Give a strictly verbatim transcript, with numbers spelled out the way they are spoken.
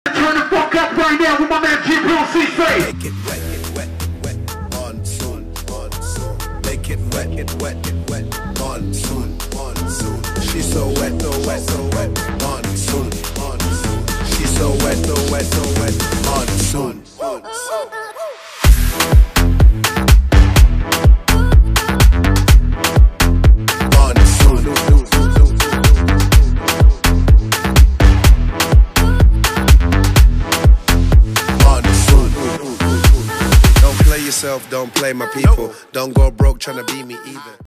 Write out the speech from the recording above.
Turn the fuck up right now with my man Djibril Cisse. Make it wet, it wet, wet, monsoon, monsoon. Make it wet, it wet, it wet, monsoon, monsoon. She's so wet, so wet, so wet, monsoon, monsoon. She's so wet, so wet, so wet, monsoon, monsoon. Don't play my people. Don't go broke trying to be me either.